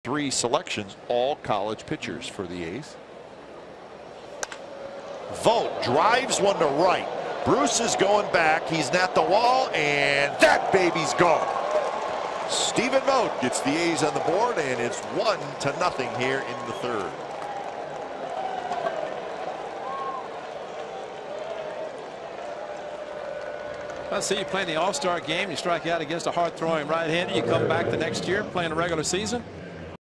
3 selections, all college pitchers for the A's. Vogt drives one to right. Bruce is going back. He's at the wall, and that baby's gone. Stephen Vogt gets the A's on the board, and it's 1-0 here in the 3rd. I see you playing the All-Star game. You strike out against a hard-throwing right-hander. You come back the next year playing a regular season.